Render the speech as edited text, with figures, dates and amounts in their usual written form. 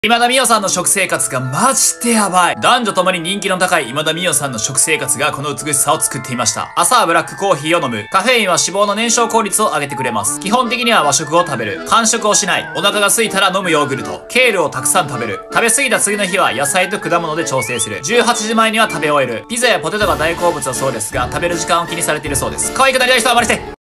今田美桜さんの食生活がマジでやばい。男女ともに人気の高い今田美桜さんの食生活がこの美しさを作っていました。朝はブラックコーヒーを飲む。カフェインは脂肪の燃焼効率を上げてくれます。基本的には和食を食べる。間食をしない。お腹が空いたら飲むヨーグルト。ケールをたくさん食べる。食べ過ぎた次の日は野菜と果物で調整する。18時前には食べ終える。ピザやポテトが大好物だそうですが、食べる時間を気にされているそうです。可愛くなりたい人は真似して